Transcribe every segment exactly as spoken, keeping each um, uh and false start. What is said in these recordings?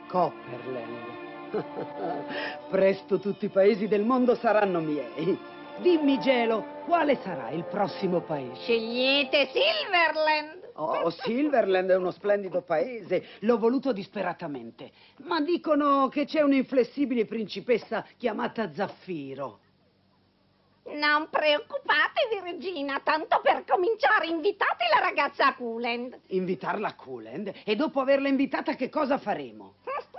Copperland. Presto tutti i paesi del mondo saranno miei. Dimmi, Gelo, quale sarà il prossimo paese? Scegliete Silverland. Oh, Silverland è uno splendido paese. L'ho voluto disperatamente. Ma dicono che c'è un'inflessibile principessa chiamata Zaffiro. Non preoccupatevi, regina. Tanto per cominciare, invitate la ragazza a Cooland. Invitarla a Cooland? E dopo averla invitata che cosa faremo?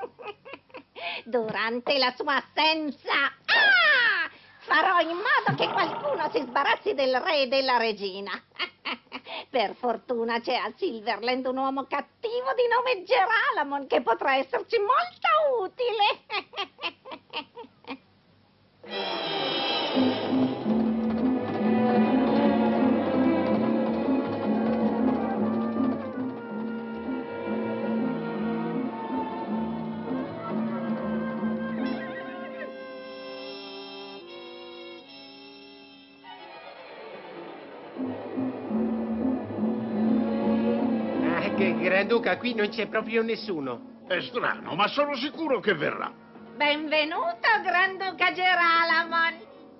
Durante la sua assenza... Ah! Farò in modo che qualcuno si sbarazzi del re e della regina. Per fortuna c'è a Silverland un uomo cattivo di nome Geralamon che potrà esserci molto utile. Granduca, qui non c'è proprio nessuno. È strano, ma sono sicuro che verrà. Benvenuto, Granduca Geralamon.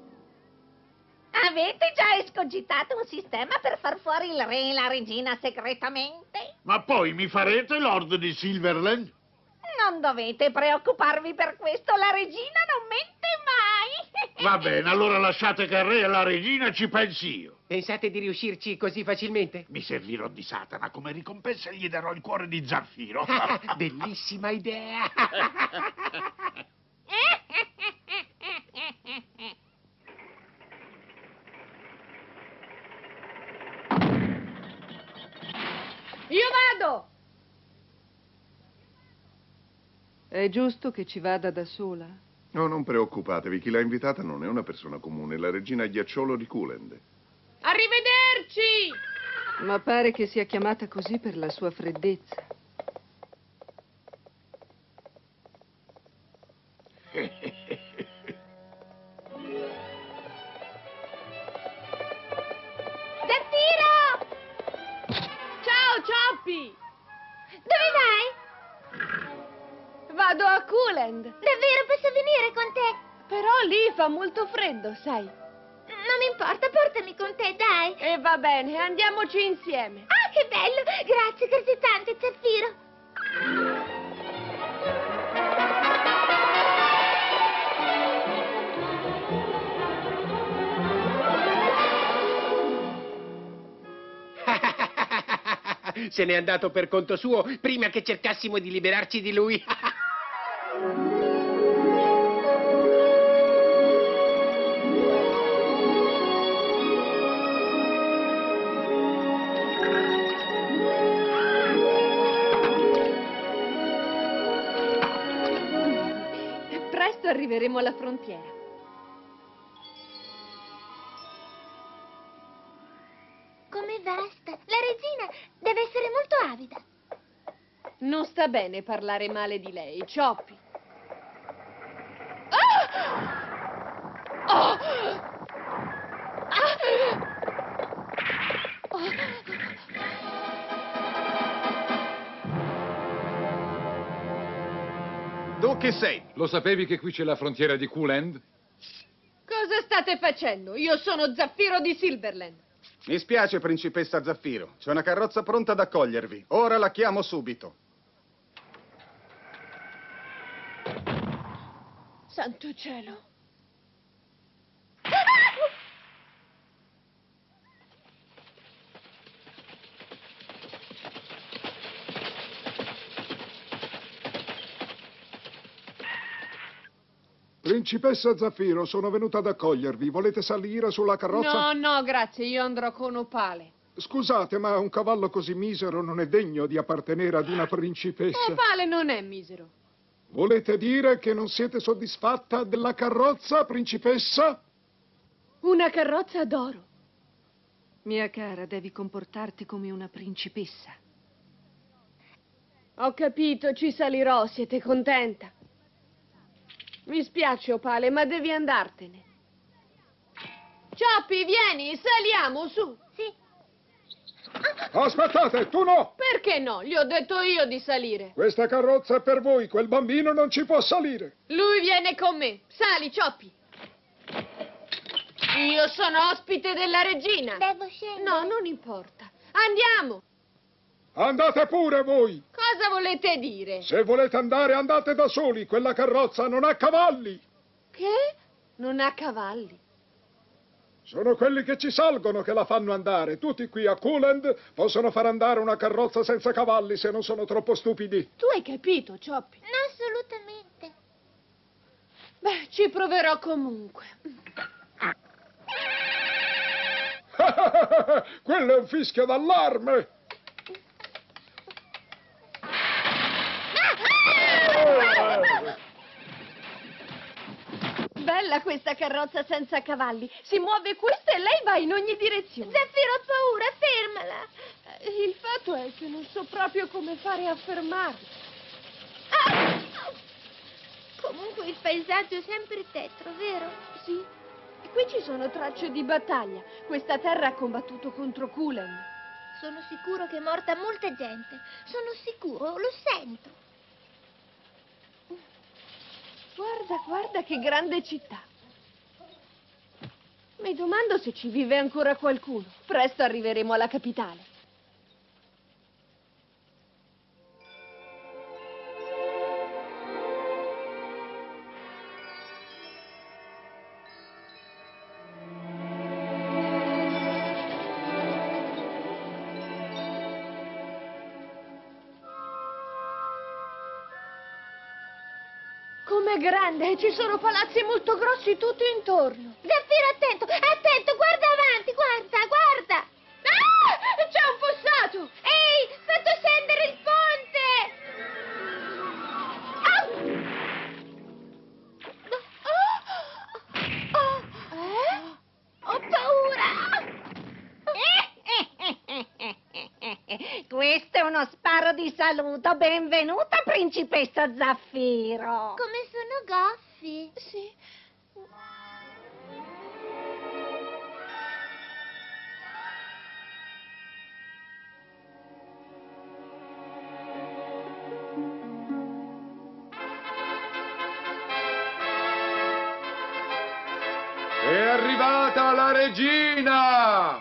Avete già escogitato un sistema per far fuori il re e la regina segretamente? Ma poi mi farete Lord di Silverland? Non dovete preoccuparvi per questo, la regina non mente mai. Va bene, allora lasciate che il re e la regina ci pensi io. Pensate di riuscirci così facilmente? Mi servirò di Satana, come ricompensa gli darò il cuore di Zaffiro. Bellissima idea. Io vado! È giusto che ci vada da sola? No, non preoccupatevi, chi l'ha invitata non è una persona comune, la regina Ghiacciolo di Cooland. Arrivederci! Ma pare che sia chiamata così per la sua freddezza. Zaffiro! Ciao, Cioppi! Dove vai? Vado a Cooland. Davvero posso venire con te? Però lì fa molto freddo, sai. Non importa, portami con te, dai. E va bene, andiamoci insieme. Ah, che bello! Grazie così tanto, Zaffiro. Se n'è andato per conto suo prima che cercassimo di liberarci di lui. Presto arriveremo alla frontiera. Come vasta. La regina deve essere molto avida. Non sta bene parlare male di lei, Cioppi. Ah! Oh! Ah! Oh! Tu chi sei? Lo sapevi che qui c'è la frontiera di Cooland? Cosa state facendo? Io sono Zaffiro di Silverland. Mi spiace, principessa Zaffiro. C'è una carrozza pronta ad accogliervi. Ora la chiamo subito. Santo cielo. Principessa Zaffiro, sono venuta ad accogliervi. Volete salire sulla carrozza? No, no, grazie. Io andrò con Opale. Scusate, ma un cavallo così misero non è degno di appartenere ad una principessa. Opale non è misero. Volete dire che non siete soddisfatta della carrozza, principessa? Una carrozza d'oro. Mia cara, devi comportarti come una principessa. Ho capito, ci salirò. Siete contenta? Mi spiace, Opale, ma devi andartene. Cioppi, vieni, saliamo, su. Sì. Aspettate, tu no! Perché no? Gli ho detto io di salire. Questa carrozza è per voi, quel bambino non ci può salire. Lui viene con me. Sali, Cioppi. Io sono ospite della regina. Devo scendere? No, non importa. Andiamo. Andate pure voi. Cosa volete dire? Se volete andare, andate da soli. Quella carrozza non ha cavalli. Che? Non ha cavalli. Sono quelli che ci salgono che la fanno andare. Tutti qui a Cooland possono far andare una carrozza senza cavalli se non sono troppo stupidi. Tu hai capito, Cioppi? No, assolutamente. Beh, ci proverò comunque. Quello è un fischio d'allarme. Bella questa carrozza senza cavalli. Si muove questa e lei va in ogni direzione. Zaffiro, ho paura, fermala. Il fatto è che non so proprio come fare a fermarla. Ah! Comunque il paesaggio è sempre tetro, vero? Sì. E qui ci sono tracce di battaglia. Questa terra ha combattuto contro Cooland. Sono sicuro che è morta molta gente. Sono sicuro, lo sento. Guarda, guarda che grande città. Mi domando se ci vive ancora qualcuno. Presto arriveremo alla capitale. Com'è grande! Ci sono palazzi molto grossi tutto intorno. Zaffiro, attento, attento, guarda avanti, guarda, guarda. Ah! C'è un fossato! Ehi, fatto scendere il ponte! Oh! Oh! Eh? Ho paura! Questo è uno sparo di saluto. Benvenuta, principessa Zaffiro. Come sono goffi? Sì. È arrivata la regina!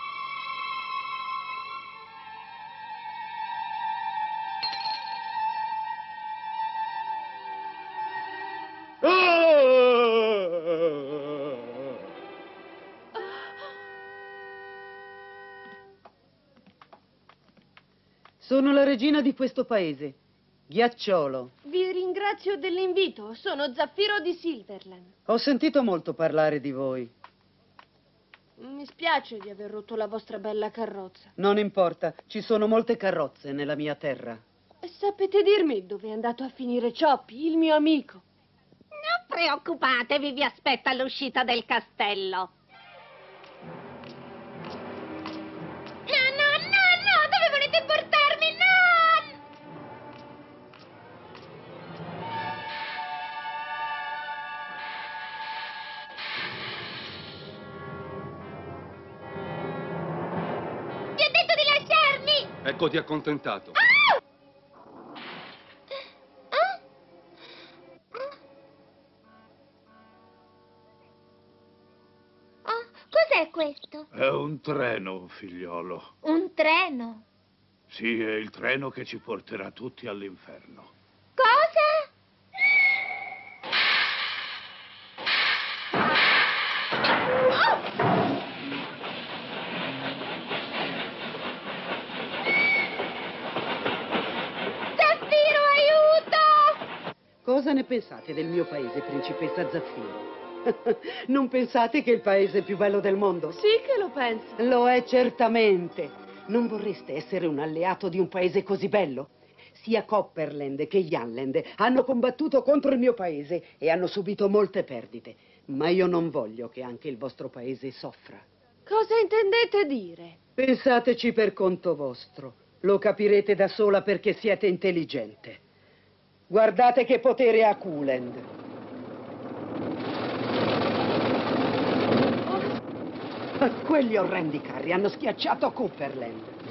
Sono la regina di questo paese, Ghiacciolo. Vi ringrazio dell'invito. Sono Zaffiro di Silverland. Ho sentito molto parlare di voi. Mi spiace di aver rotto la vostra bella carrozza. Non importa, ci sono molte carrozze nella mia terra. Sapete dirmi dove è andato a finire Cioppi, il mio amico? Non preoccupatevi, vi aspetta all'uscita del castello. No, no, no, no! Dove volete portarmi? No! Ti ho detto di lasciarmi! Ecco, ti accontentato. Ah! Cos'è questo? È un treno, figliolo. Un treno? Sì, è il treno che ci porterà tutti all'inferno. Cosa? Zaffiro, aiuto! Cosa ne pensate del mio paese, principessa Zaffiro? Non pensate che è il paese più bello del mondo? Sì che lo penso. Lo è certamente. Non vorreste essere un alleato di un paese così bello? Sia Copperland che Yanland hanno combattuto contro il mio paese e hanno subito molte perdite. Ma io non voglio che anche il vostro paese soffra. Cosa intendete dire? Pensateci per conto vostro. Lo capirete da sola perché siete intelligente. Guardate che potere ha Cooland. Quegli orrendi carri hanno schiacciato Copperland.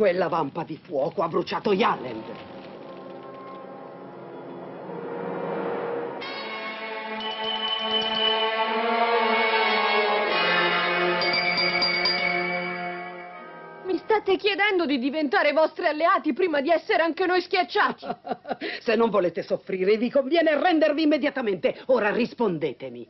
Quella vampa di fuoco ha bruciato Yalland. Mi state chiedendo di diventare vostri alleati prima di essere anche noi schiacciati. Se non volete soffrire, vi conviene rendervi immediatamente. Ora rispondetemi.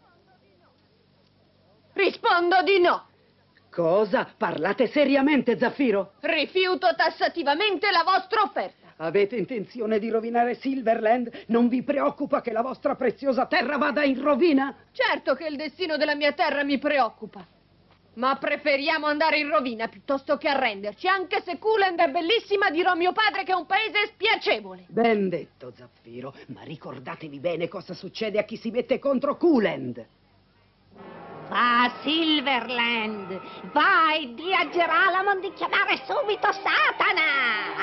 Rispondo di no. Cosa? Parlate seriamente, Zaffiro? Rifiuto tassativamente la vostra offerta. Avete intenzione di rovinare Silverland? Non vi preoccupa che la vostra preziosa terra vada in rovina? Certo che il destino della mia terra mi preoccupa. Ma preferiamo andare in rovina piuttosto che arrenderci, anche se Kuland è bellissima, dirò a mio padre che è un paese spiacevole. Ben detto, Zaffiro, ma ricordatevi bene cosa succede a chi si mette contro Kuland. Va a Silverland, vai, di a Geralamon di chiamare subito Satana!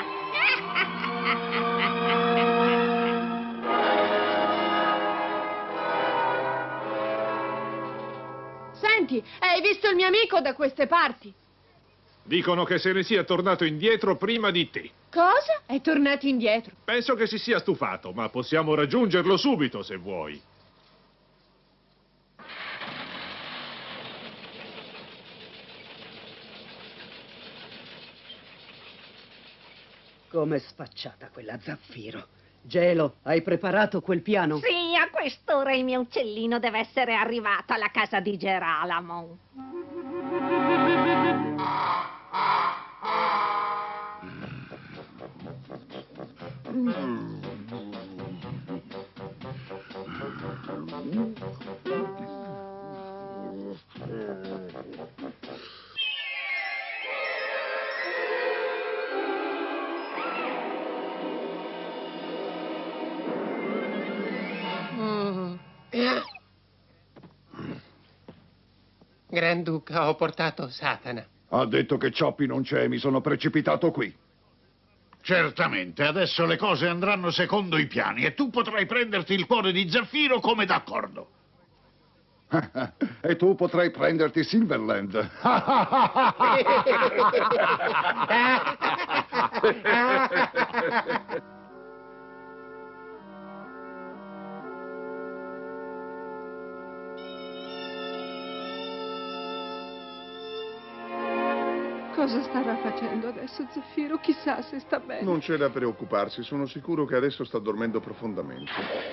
Senti, hai visto il mio amico da queste parti? Dicono che se ne sia tornato indietro prima di te. Cosa? È tornato indietro? Penso che si sia stufato, ma possiamo raggiungerlo subito se vuoi. Come sfacciata quella Zaffiro. Gelo, hai preparato quel piano? Sì, a quest'ora il mio uccellino deve essere arrivato alla casa di Geralamon. Granduca, ho portato Satana. Ha detto che Cioppi non c'è, mi sono precipitato qui. Certamente, adesso le cose andranno secondo i piani e tu potrai prenderti il cuore di Zaffiro come d'accordo. E tu potrai prenderti Silverland. Cosa starà facendo adesso Zaffiro? Chissà se sta bene. Non c'è da preoccuparsi, sono sicuro che adesso sta dormendo profondamente.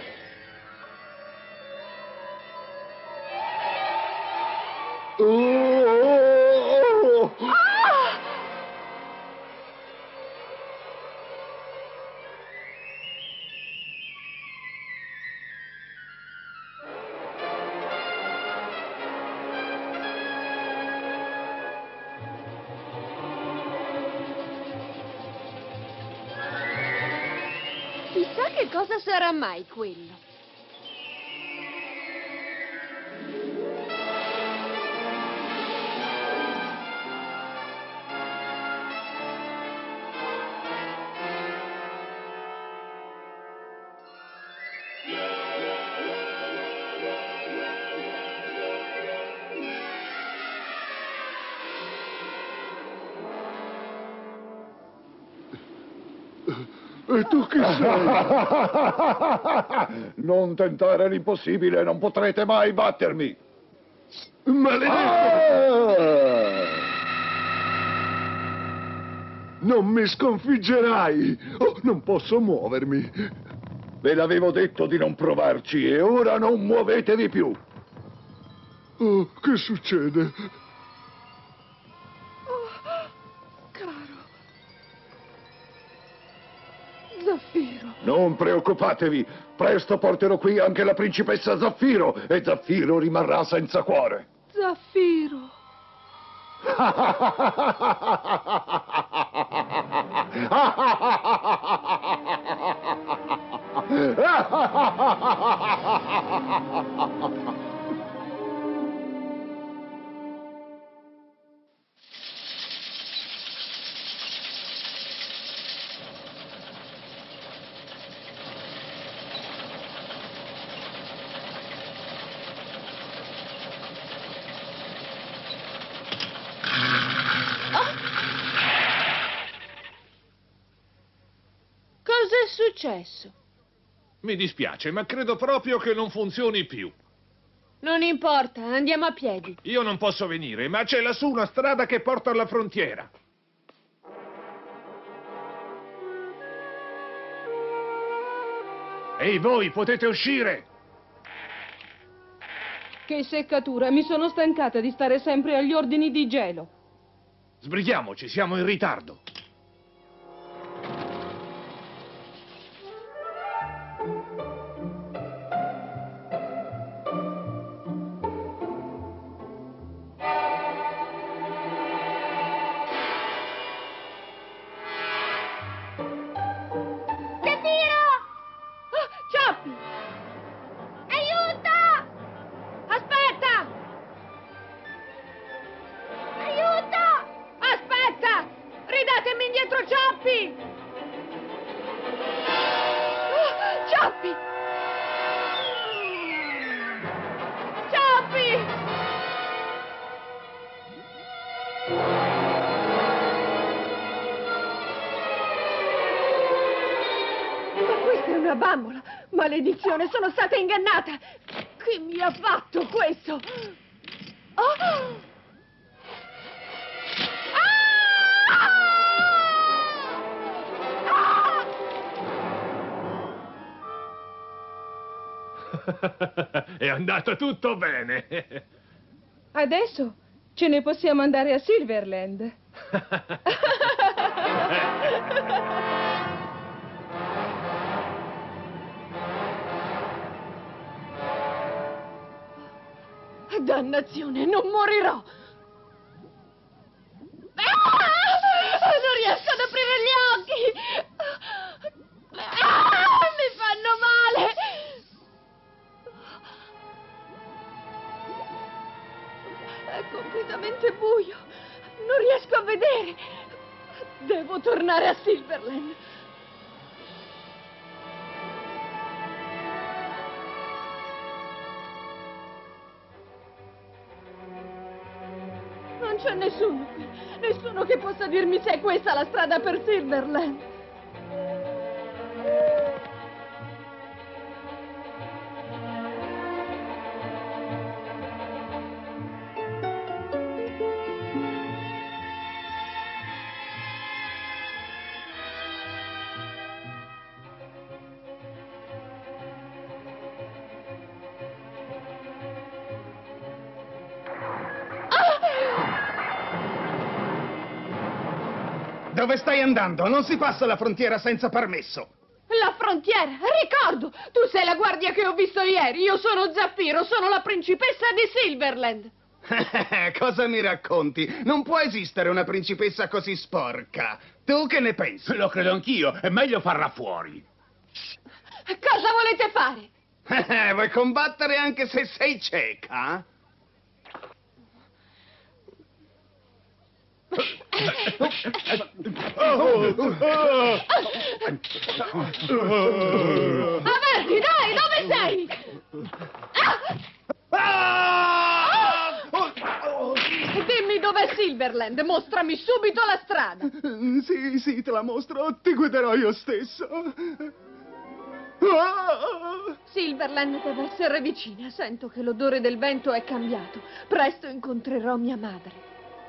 Oh, oh, oh. Ah! Chissà che cosa sarà mai quello. E tu chi sei? Non tentare l'impossibile, non potrete mai battermi. Maledetto! Ah! Non mi sconfiggerai! Oh, non posso muovermi. Ve l'avevo detto di non provarci e ora non muovetevi più. Oh, che succede? Zaffiro. Non preoccupatevi, presto porterò qui anche la principessa Zaffiro e Zaffiro rimarrà senza cuore. Zaffiro. successo? Mi dispiace, ma credo proprio che non funzioni più. Non importa, andiamo a piedi. Io non posso venire, ma c'è lassù una strada che porta alla frontiera. Ehi, voi, potete uscire! Che seccatura, mi sono stancata di stare sempre agli ordini di gelo. Sbrighiamoci, siamo in ritardo. Bambola, maledizione, sono stata ingannata! Chi mi ha fatto questo? Oh! Ah! È andato tutto bene. Adesso ce ne possiamo andare a Silverland. Dannazione, non morirò! Ah! Non riesco ad aprire gli occhi! Ah! Mi fanno male! È completamente buio! Non riesco a vedere! Devo tornare a Silverland! Non c'è nessuno qui, nessuno che possa dirmi se è questa la strada per Silverland. Dove stai andando? Non si passa la frontiera senza permesso. La frontiera? Ricordo! Tu sei la guardia che ho visto ieri. Io sono Zaffiro, sono la principessa di Silverland. Cosa mi racconti? Non può esistere una principessa così sporca. Tu che ne pensi? Lo credo anch'io. È meglio farla fuori. Cosa volete fare? Vuoi combattere anche se sei cieca? Avanti, dai, dove sei? Dimmi dov'è Silverland, mostrami subito la strada. Sì, sì, te la mostro, ti guiderò io stesso. Silverland deve essere vicina, sento che l'odore del vento è cambiato. Presto incontrerò mia madre.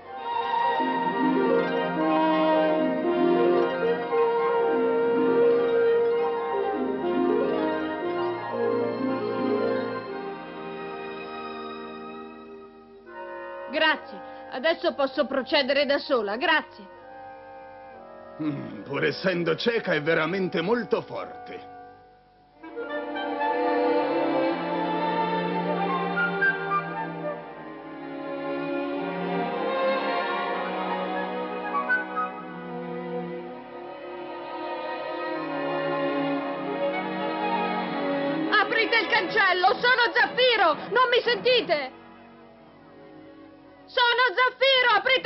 Grazie, adesso posso procedere da sola, grazie. Mm, pur essendo cieca è veramente molto forte. Aprite il cancello, sono Zaffiro, non mi sentite? Sono Zaffiro, aprite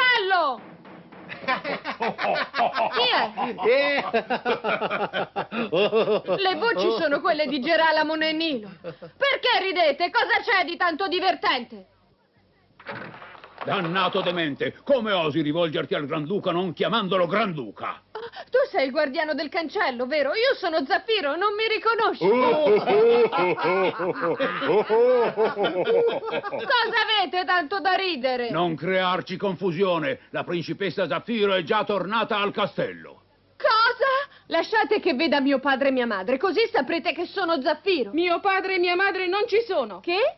il cancello! Chi è? Le voci sono quelle di Geralamo Nennino. Perché ridete? Cosa c'è di tanto divertente? Dannato demente, come osi rivolgerti al Granduca non chiamandolo Granduca? Tu sei il guardiano del cancello, vero? Io sono Zaffiro, non mi riconosci? Cosa avete tanto da ridere? Non crearci confusione, la principessa Zaffiro è già tornata al castello. Cosa? Lasciate che veda mio padre e mia madre, così saprete che sono Zaffiro. Mio padre e mia madre non ci sono. Che?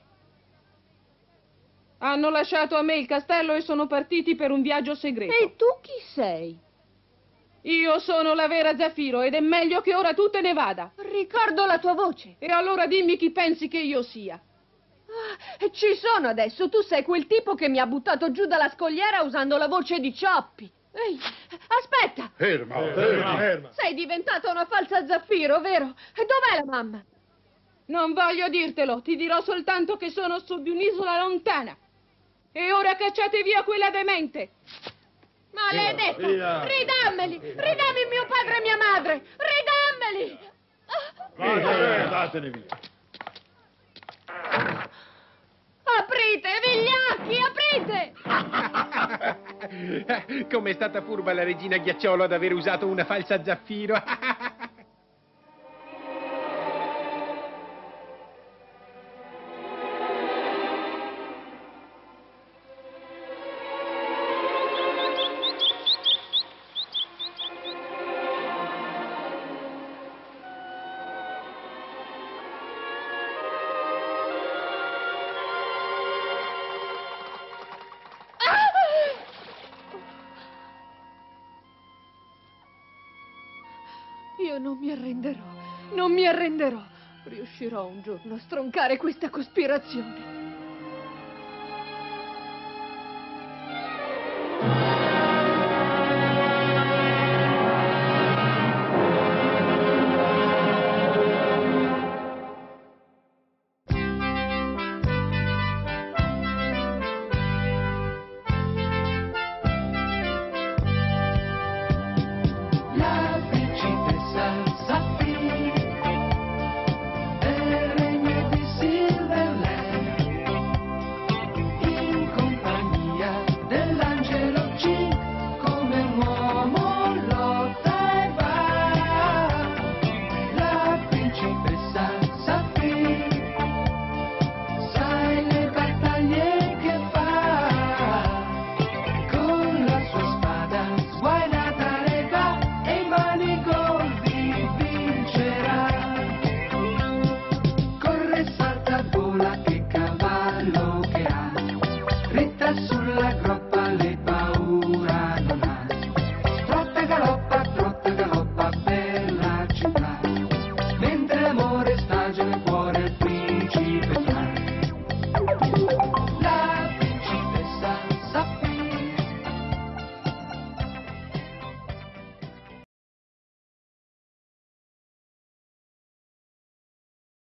Hanno lasciato a me il castello e sono partiti per un viaggio segreto. E tu chi sei? Io sono la vera Zaffiro ed è meglio che ora tu te ne vada. Ricordo la tua voce. E allora dimmi chi pensi che io sia. Ah, ci sono adesso. Tu sei quel tipo che mi ha buttato giù dalla scogliera usando la voce di Cioppi. Ehi, aspetta! Ferma, eh, ferma, ferma. Sei diventata una falsa Zaffiro, vero? E dov'è la mamma? Non voglio dirtelo, ti dirò soltanto che sono su di un'isola lontana. E ora cacciate via quella demente! Maledetto! Via. Ridammeli! Ridammi mio padre e mia madre! Ridammeli! Via, datene via! Aprite, vigliacchi, aprite! Com'è stata furba la regina Ghiacciolo ad aver usato una falsa Zaffiro! Io non mi arrenderò, non mi arrenderò. Riuscirò un giorno a stroncare questa cospirazione.